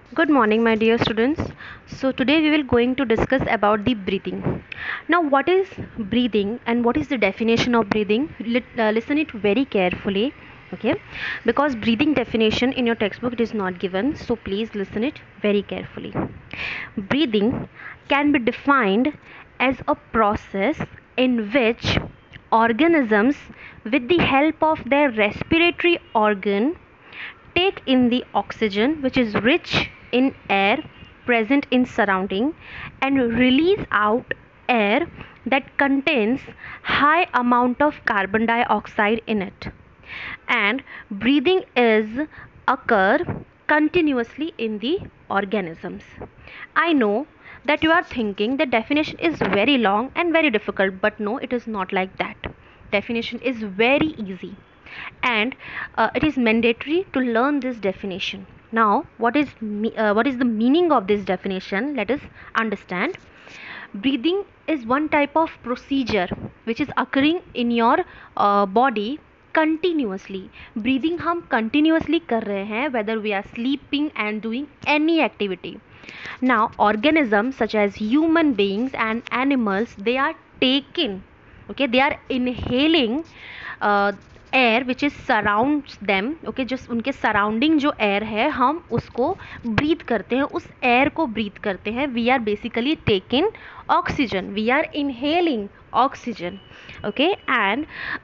Good morning, my dear students. So today we will going to discuss about the breathing. Now, what is breathing and what is the definition of breathing? Listen it very carefully, okay? Because breathing definition in your textbook it is not given, so please listen it very carefully. Breathing can be defined as a process in which organisms, with the help of their respiratory organ, take in the oxygen which is rich in air present in surrounding and release out air that contains high amount of carbon dioxide in it, and breathing is occur continuously in the organisms. I know that you are thinking the definition is very long and very difficult, but no, it is not like that. Definition is very easy, and it is mandatory to learn this definition. Now, what is the meaning of this definition? Let us understand. Breathing is one type of procedure which is occurring in your body continuously. Breathing हम continuously कर रहे हैं whether we are sleeping and doing any activity. Now, organisms such as human beings and animals, they are taking, okay, they are inhaling air which is surrounds them, okay, जो उनके surrounding जो air है हम उसको breathe करते हैं, उस air को ब्रीथ करते हैं. We are basically taking oxygen, we are inhaling oxygen, okay, and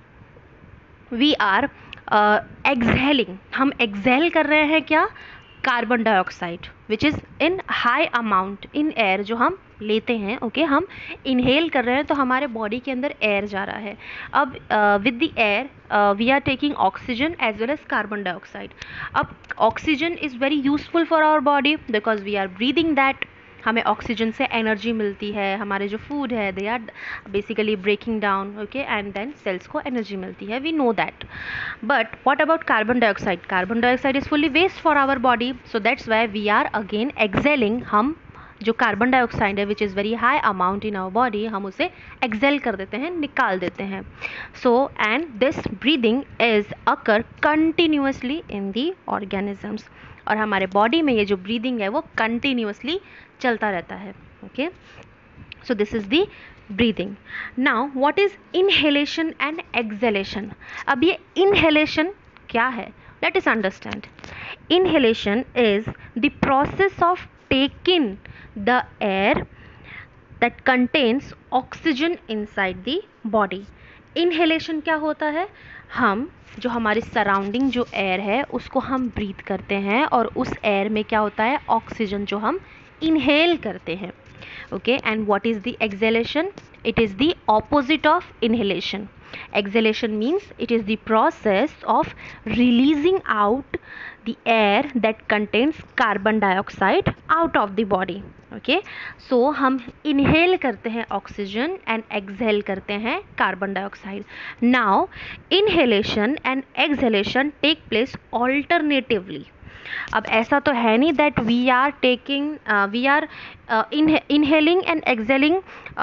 we are exhaling, हम एक्सहेल कर रहे हैं क्या? Carbon dioxide which is in high amount in air, जो हम लेते हैं, ओके, हम इनहेल कर रहे हैं तो हमारे बॉडी के अंदर एयर जा रहा है. अब with the air we are taking oxygen as well as carbon dioxide. अब oxygen is very useful for our body because we are breathing that. हमें ऑक्सीजन से एनर्जी मिलती है, हमारे जो फूड है they are basically breaking down, okay, and then cells को energy मिलती है, we know that. But what about carbon dioxide? Carbon dioxide is fully waste for our body, so that's why we are again exhaling. हम जो carbon dioxide है which is very high amount in our body, हम उसे exhale कर देते हैं, निकाल देते हैं. So and this breathing is occur continuously in the organisms, और हमारे बॉडी में ये जो ब्रीदिंग है वो कंटिन्यूसली चलता रहता है, okay. So this is the breathing. Now what is inhalation and exhalation? अब ये इनहेलेशन क्या है? Let us understand. Inhalation is the process of taking the air that contains oxygen inside the body. Inhalation क्या होता है? हम जो हमारे सराउंडिंग जो एयर है उसको हम ब्रीथ करते हैं, और उस एयर में क्या होता है? ऑक्सीजन जो हम इनहेल करते हैं, okay. And what is the exhalation? It is the opposite of inhalation. Exhalation means it is the process of releasing out the air that contains carbon dioxide out of the body, okay. So हम inhale करते हैं oxygen and exhale करते हैं carbon dioxide. Now inhalation and exhalation take place alternatively. अब ऐसा तो है नहीं that we are taking we are inhaling and exhaling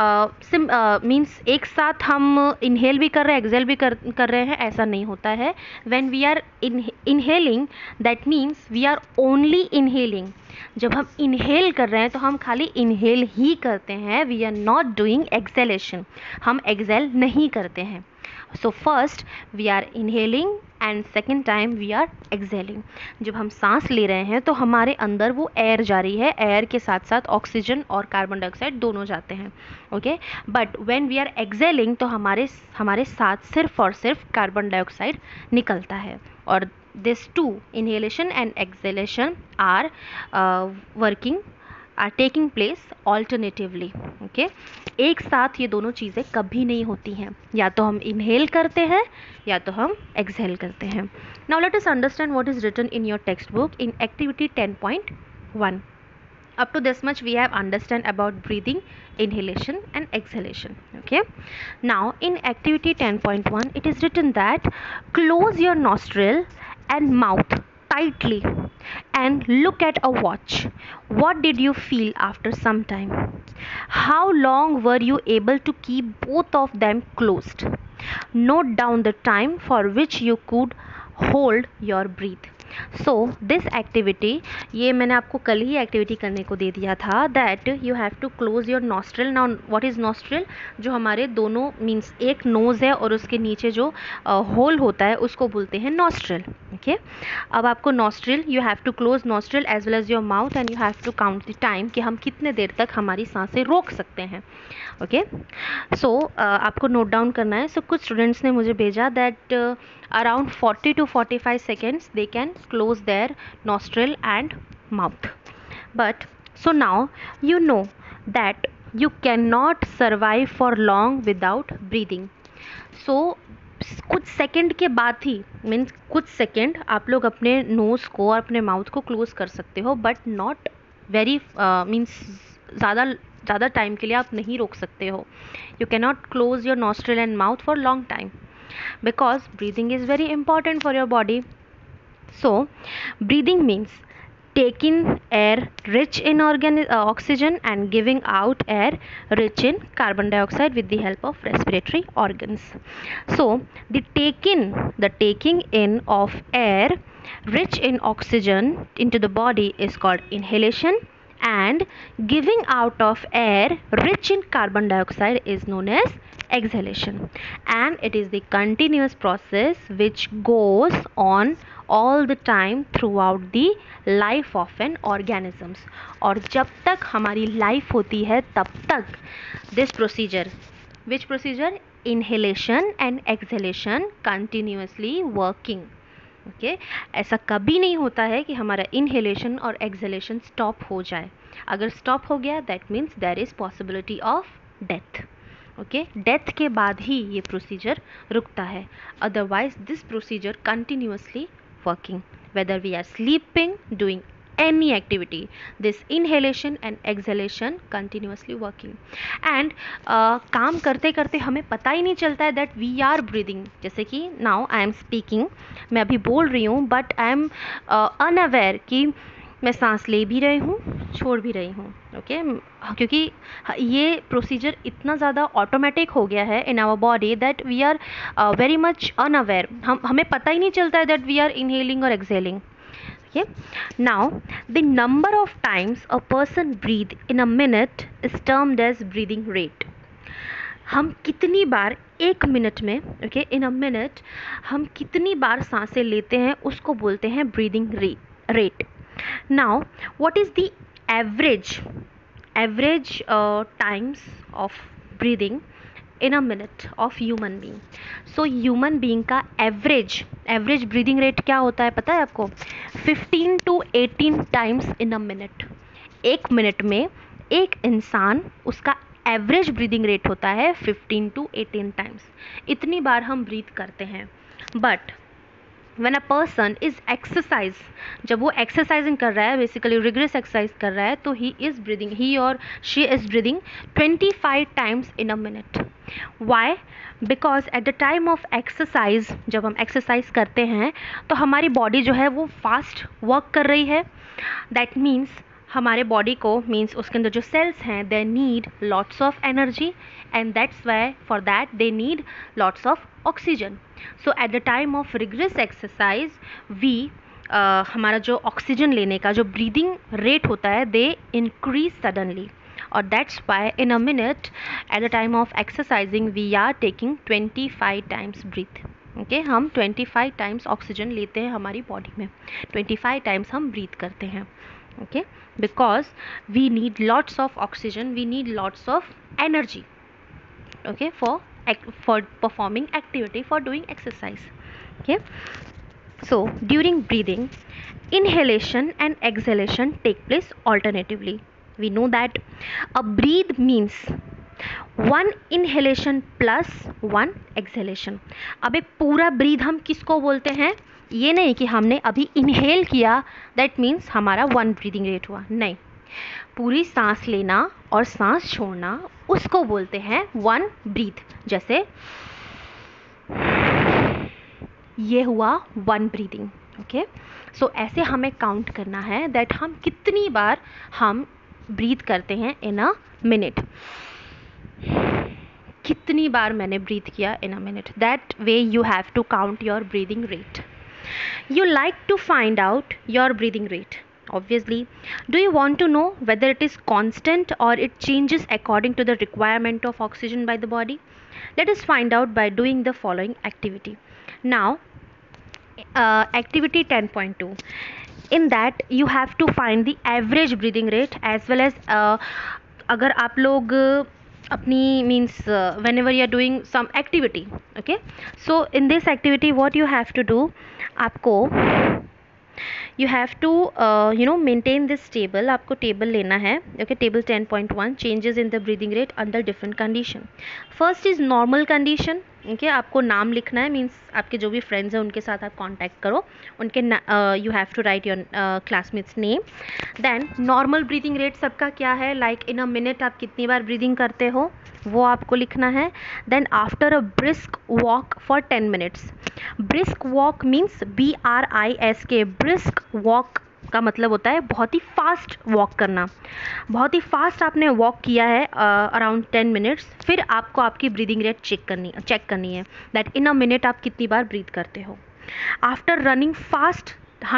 means एक साथ हम इनहेल भी कर रहे हैं, एक्सेल भी कर रहे हैं, ऐसा नहीं होता है. When we are inhaling that means we are only inhaling. जब हम इनहेल कर रहे हैं तो हम खाली इनहेल ही करते हैं, we are not doing exhalation, हम एक्सेल नहीं करते हैं. So first we are inhaling and second time we are exhaling. जब हम सांस ले रहे हैं तो हमारे अंदर वो एयर जा रही है, एयर के साथ साथ ऑक्सीजन और कार्बन डाइऑक्साइड दोनों जाते हैं, okay. But when we are exhaling तो हमारे साथ सिर्फ और सिर्फ कार्बन डाइऑक्साइड निकलता है. और this two, inhalation and exhalation, are working are taking place alternatively, okay. एक साथ ये दोनों चीज़ें कभी नहीं होती हैं, या तो हम इनहेल करते हैं या तो हम एक्सहेल करते हैं. Now let us understand what is written in your text book in activity 10.1. Up to this much we have understand about breathing, inhalation and exhalation, okay. Now in activity 10.1 it is written that close your nostril and mouth tightly and look at a watch. What did you feel after some time? How long were you able to keep both of them closed? Note down the time for which you could hold your breath. So this activity, ये मैंने आपको कल ही activity करने को दे दिया था, that you have to close your nostril. Now what is nostril? जो हमारे दोनों मीन्स एक नोज़ है और उसके नीचे जो होल होता है उसको बोलते हैं नॉस्ट्रिल. ओके, अब आपको nostril, you have to close nostril as well as your mouth and you have to count the time कि हम कितने देर तक हमारी सांसें रोक सकते हैं. ओके, सो आपको नोट डाउन करना है. सो कुछ स्टूडेंट्स ने मुझे भेजा that around 40 to 45 seconds they can close their nostril and mouth. But so now you know that you cannot survive for long without breathing. So कुछ सेकंड के बाद ही, मीन्स कुछ सेकंड आप लोग अपने नोज़ को और अपने माउथ को क्लोज कर सकते हो, बट नॉट वेरी मीन्स ज़्यादा टाइम के लिए आप नहीं रोक सकते हो. You cannot close your nostril and mouth for long time because breathing is very important for your body. So breathing means taking air rich in oxygen and giving out air rich in carbon dioxide with the help of respiratory organs. So the taking in of air rich in oxygen into the body is called inhalation, and giving out of air rich in carbon dioxide is known as exhalation. And it is the continuous process which goes on all the time throughout the life of an organisms. और जब तक हमारी life होती है तब तक this procedure, which procedure? Inhalation and exhalation continuously working. Okay, ऐसा कभी नहीं होता है कि हमारा इनहेलेशन और एक्सहेलेशन स्टॉप हो जाए. अगर स्टॉप हो गया that means there is possibility of death. Okay, death के बाद ही ये प्रोसीजर रुकता है. Otherwise this procedure continuously working whether we are sleeping, doing any activity, this inhalation and exhalation continuously working. and काम करते करते हमें पता ही नहीं चलता है that we are breathing. जैसे कि now I am speaking, मैं अभी बोल रही हूँ बट आई एम अनअवेयर कि मैं सांस ले भी रही हूँ, छोड़ भी रही हूँ. ओके, क्योंकि ये प्रोसीजर इतना ज़्यादा ऑटोमेटिक हो गया है in our body that we are very much unaware. हमें पता ही नहीं चलता है दैट वी आर इनहेलिंग और exhaling. Okay, now the number of times a person breathe in a minute is termed as breathing rate. हम कितनी बार एक मिनट में, ओके, इन अ मिनट हम कितनी बार सांसें लेते हैं उसको बोलते हैं breathing rate. Now what is the average times of breathing in a minute of human being? So human being का एवरेज ब्रीदिंग रेट क्या होता है पता है आपको? 15 to 18 times in a minute. एक मिनट में एक इंसान, उसका एवरेज ब्रीदिंग रेट होता है 15 to 18 टाइम्स. इतनी बार हम ब्रीथ करते हैं. But when a person is exercise, जब वो एक्सरसाइजिंग कर रहा है, बेसिकली रिग्रेस एक्सरसाइज कर रहा है, तो he or she is breathing 25 times in a minute. Why? Because at the time of exercise, जब हम एक्सरसाइज करते हैं तो हमारी बॉडी जो है वो फास्ट वर्क कर रही है. दैट मीन्स हमारे बॉडी को, मीन्स उसके अंदर जो सेल्स हैं, they need lots of energy and that's why for that they need lots of oxygen. So at the time of rigorous exercise हमारा जो ऑक्सीजन लेने का जो ब्रीदिंग रेट होता है दे इंक्रीज सडनली. और that's why in a minute at the time of exercising we are taking 25 times breath. Okay, हम 25 times oxygen लेते हैं हमारी बॉडी में, 25 टाइम्स हम ब्रीथ करते हैं. Okay, because we need lots of oxygen, we need lots of energy, okay, for performing activity, for doing exercise. Okay, so during breathing, inhalation and exhalation take place alternatively. We know that a breathe means one inhalation plus one exhalation. अब एक पूरा breathe हम किसको बोलते हैं? ये नहीं कि हमने अभी इनहेल किया दैट मीन्स हमारा 1 ब्रीदिंग रेट हुआ, नहीं. पूरी सांस लेना और सांस छोड़ना उसको बोलते हैं 1 ब्रीथ. जैसे ये हुआ 1 ब्रीदिंग. ओके, सो ऐसे हमें काउंट करना है दैट हम कितनी बार हम ब्रीथ करते हैं इन अ मिनट. कितनी बार मैंने ब्रीथ किया in a minute, that way you have to count your breathing rate. You like to find out your breathing rate, obviously. Do you want to know whether it is constant or it changes according to the requirement of oxygen by the body? Let us find out by doing the following activity. Now, activity 10.2, in that you have to find the average breathing rate as well as अगर आप लोग अपनी means whenever you are doing some activity, okay, so in this activity what you have to do, आपको you have to maintain this table. आपको table लेना है, okay. Table 10.1, changes in the breathing rate under different condition. First is normal condition, okay. आपको नाम लिखना है, means आपके जो भी फ्रेंड्स हैं उनके साथ आप कांटेक्ट करो, उनके you have to write your classmates name. Then normal breathing rate सबका क्या है, लाइक इन अ मिनट आप कितनी बार ब्रीदिंग करते हो वो आपको लिखना है. Then after a brisk walk for 10 minutes. Brisk walk means BRISK, brisk walk का मतलब होता है बहुत ही फास्ट वॉक करना. बहुत ही फास्ट आपने वॉक किया है अराउंड 10 मिनट्स, फिर आपको आपकी ब्रीदिंग रेट चेक करनी है दैट इन अ मिनट आप कितनी बार ब्रीथ करते हो. आफ्टर रनिंग फास्ट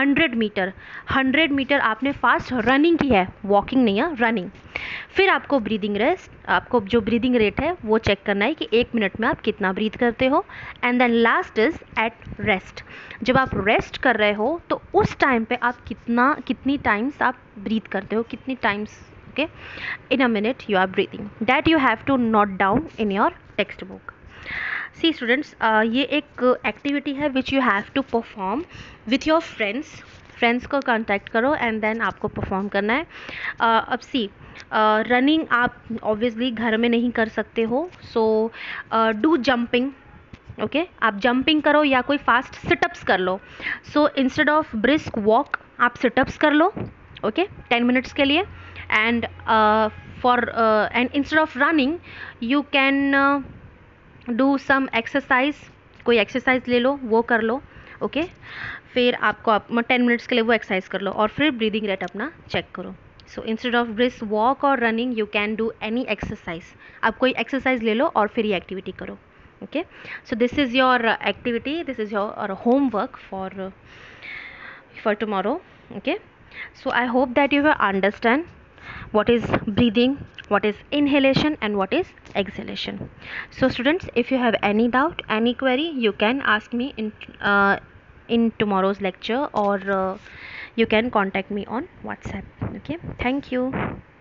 100 मीटर आपने फास्ट रनिंग की है, वॉकिंग नहीं है, रनिंग. फिर आपको आपको जो ब्रीदिंग रेट है वो चेक करना है कि 1 मिनट में आप कितना ब्रीथ करते हो. And then last is at rest. जब आप रेस्ट कर रहे हो तो उस टाइम पे आप कितनी टाइम्स आप ब्रीथ करते हो, कितनी times, okay, in a minute you are breathing. That you have to note down in your text book. See students, ये एक एक्टिविटी है which you have to perform with your friends को contact करो and then आपको perform करना है. अब सी running आप ऑब्वियसली घर में नहीं कर सकते हो, सो डू जंपिंग, ओके. आप जंपिंग करो या कोई फास्ट सिटअप्स कर लो. So instead of brisk walk आप सिटअप्स कर लो, ओके, 10 मिनट्स के लिए. And and instead of running you can do some exercise, कोई एक्सरसाइज ले लो, वो कर लो, ओके. फिर आपको 10 मिनट्स के लिए वो एक्सरसाइज कर लो और फिर ब्रीदिंग रेट अपना चेक करो. So instead of brisk walk और running you can do any exercise. आप कोई एक्सरसाइज ले लो और फिर ये एक्टिविटी करो, okay. So this is your activity, this is your homework for tomorrow, okay. So I hope that you will understand what is breathing, what is inhalation and what is exhalation. So students, if you have any doubt, any query, you can ask me in tomorrow's lecture, or you can contact me on WhatsApp, okay. Thank you.